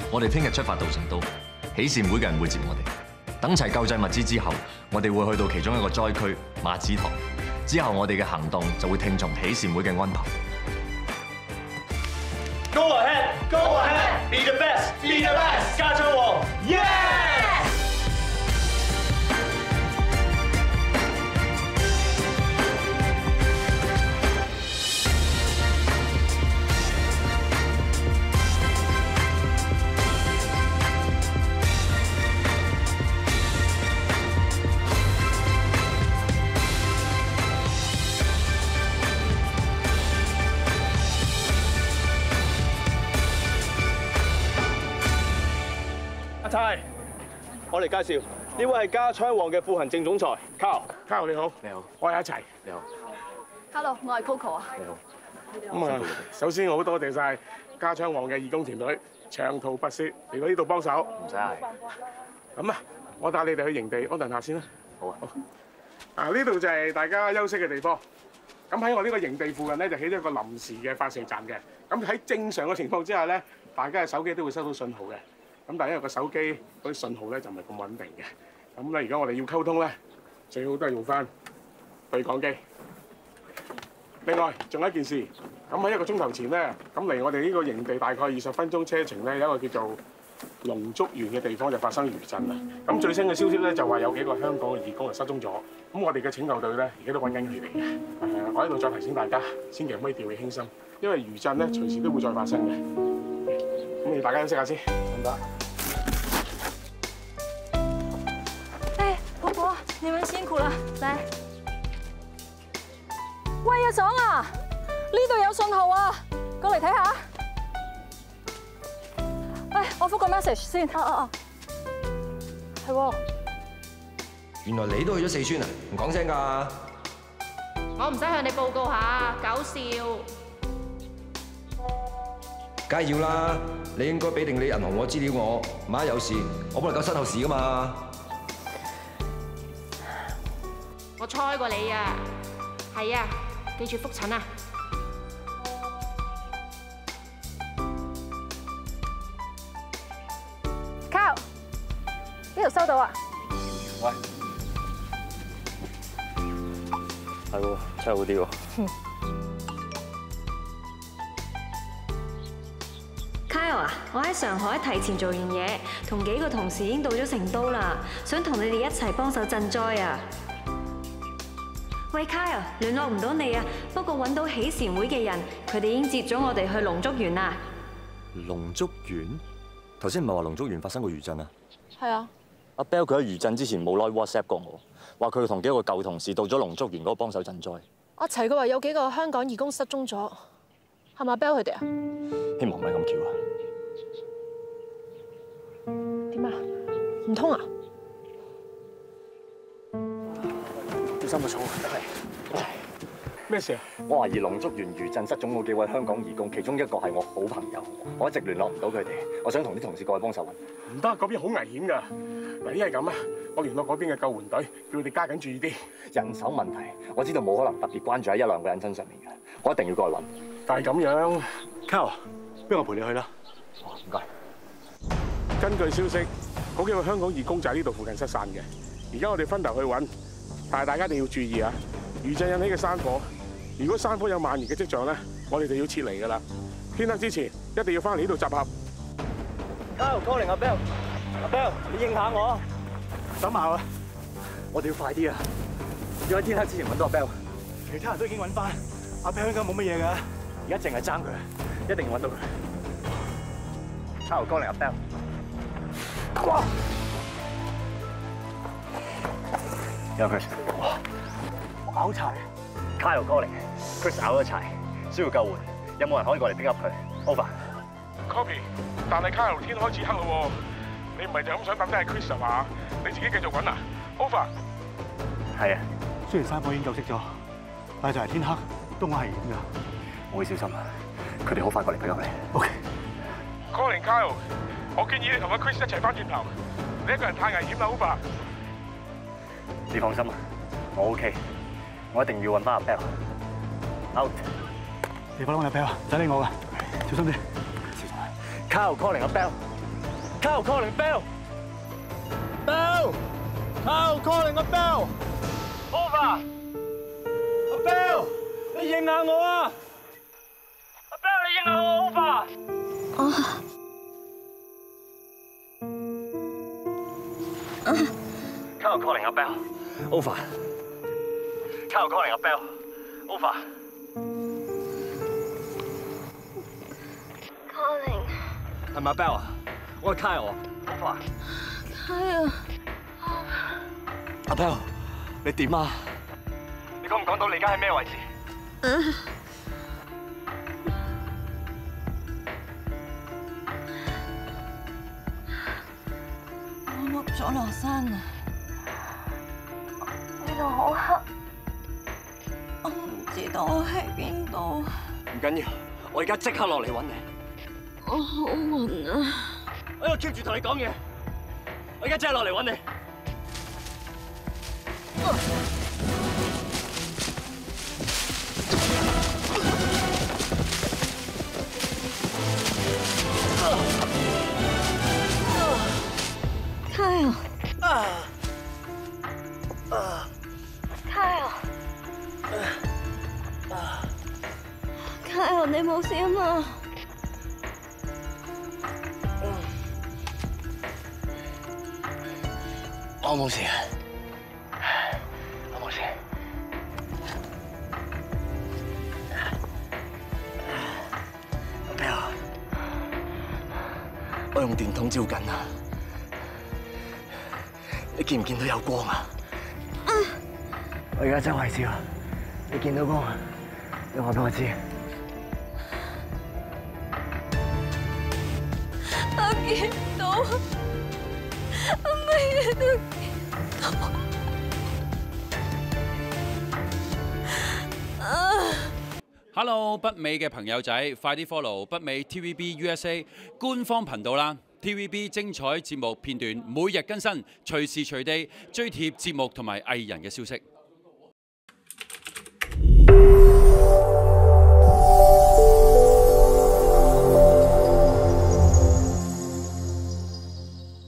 我哋聽日出發到成都，喜善會嘅人會接我哋。等齊救濟物資之後，我哋會去到其中一個災區馬子塘。之後我哋嘅行動就會聽從喜善會嘅安排。 Go ahead, go ahead, be the best, be the best， 家槍王 ，Yeah！阿泰，我嚟介紹，呢位係家槍王嘅副行政總裁 Carl。Carl 你好，你好，我係阿齊，你好。 Hello， 我係 Coco 啊。 你好。咁啊，首先我好多謝晒家槍王嘅義工團隊，長途跋涉嚟到呢度幫手。 唔使。 咁啊，我帶你哋去營地安頓下先啦。 好啊。 好。呢度就係大家休息嘅地方。咁喺我呢個營地附近咧，就起咗一個臨時嘅發射站嘅。咁喺正常嘅情況之下咧，大家嘅手機都會收到信號嘅。咁但係因為個手機嗰啲信號咧就唔係咁穩定嘅，咁咧而家我哋要溝通咧，最好都係用翻對講機。另外仲有一件事，咁喺1個鐘頭前咧，咁離我哋呢個營地大概20分鐘車程咧，有一個叫做龍竹園嘅地方就發生餘震啦。咁最新嘅消息咧就話有幾個香港嘅義工就失蹤咗，咁我哋嘅拯救隊咧而家都揾緊佢哋嘅。我喺度再提醒大家，千祈唔可以掉以輕心，因為餘震咧隨時都會再發生嘅。咁你大家休息下先，唔該。 婆婆，你們辛苦了，來。喂，阿爽啊，呢度有信號啊，過嚟睇下。唉，我覆個 message 先。係喎。 原來你都去咗四川啊？唔講聲㗎。 我唔使向你報告下，搞笑。 梗係要啦，你應該俾定你銀行我資料我，萬一有事，我幫你搞身後事㗎嘛。 我猜過你啊，係啊，記住覆診啊。 Carl，呢度收到啊。 喂，係喎，真係好啲喎。 Kyle 啊，我喺上海提前做完嘢，同幾個同事已經到咗成都啦，想同你哋一齊幫手賑災啊！喂 ，Kyle， 聯絡唔到你啊，不過揾到喜善會嘅人，佢哋已經接咗我哋去龍竹園啦。 龍竹園？頭先唔係話龍竹園發生過餘震啊？ 係啊。 阿 Bell 佢喺餘震之前冇耐 WhatsApp 過我，話佢同幾個舊同事到咗龍竹園嗰度幫手賑災。 阿齊佢話有幾個香港義工失蹤咗，係咪 Bell 佢哋啊？ 希望唔係咁巧啊！ 點啊？唔通啊？ 小心個草，咩事啊？ 我懷疑龍竹園餘震失蹤嗰幾位香港義工，其中一個係我好朋友，我一直聯絡唔到佢哋，我想同啲同事過去幫手揾。 唔得，嗰邊好危險㗎。嗱，一係咁啊，我聯絡嗰邊嘅救援隊，叫佢哋加緊注意啲。 人手問題，我知道冇可能特別關注喺1、2個人身上面嘅，我一定要過去揾。 但係咁樣 ，Carl， 不如我陪你去啦。 哦，唔該。 根據消息，嗰幾個香港義工就喺呢度附近失散嘅。而家我哋分頭去揾，但係大家一定要注意啊！餘震引起嘅山火，如果山火有蔓延嘅跡象咧，我哋就要撤離㗎啦。天黑之前一定要翻嚟呢度集合。 Carl calling 阿 Bell， 阿 Bell， 你應下我。等埋啊！我哋要快啲啊！要喺天黑之前揾到阿 Bell。 其他人都已經揾翻，阿 Bell 應該冇乜嘢㗎。 而家淨係爭佢，一定要揾到佢。Carl calling 阿 Bell。哇！有 Chris， 拗柴 Kyle calling，Chris 咬咗柴，需要救援，有冇人可以過嚟 pick up 佢 ？Over。Copy， 但係 Kyle 天開始黑咯，你唔係就咁想等低係 Chris 係嘛？你自己繼續揾啊 ！Over。 係啊， 雖然山火已經救熄咗，但係就係天黑都危險㗎。 我會小心啊！佢哋好快過嚟 pick up 你。 OK。Calling Kyle， 我建議你同阿 Chris 一齊翻轉頭，你一個人太危險啦 ，Over。 你放心啊，我 OK， 我一定要揾翻阿 Bell。Out。 你放心，阿 Bell，唔使理我㗎，小心啲。 Kyle calling 阿 Bell。 Kyle calling Bell. Bell. Kyle calling a Bell. Over. Bell， 你應下我啊 ！Bell， 你應下我 Over。Kyle calling a Bell. Over. Kyle calling a Bell. Over. Calling。 係咪 Bell 啊？我係 Kyle 啊。Over。 Kyle。 阿 Bell， 你點啊？你講唔講到你而家喺咩位置？ 我碌咗落山啊！呢度好黑，我唔知道我喺邊度。 唔緊要，我而家即刻落嚟揾你。 我好暈啊！ 我喺度 keep 住同你講嘢，我而家即刻落嚟揾你。 Kyle。Kyle， 你冇事啊嘛？ 我冇事，我冇事。Bell， 我用電筒照緊啊！你見唔見到有光啊？我而家周圍照，你見到光，你話俾我知。 我見到，我乜嘢都見到。 Hello， 北美嘅朋友仔，快啲 follow 北美 TVB USA 官方頻道啦！ TVB 精彩節目片段每日更新，隨時隨地追貼節目同埋藝人嘅消息。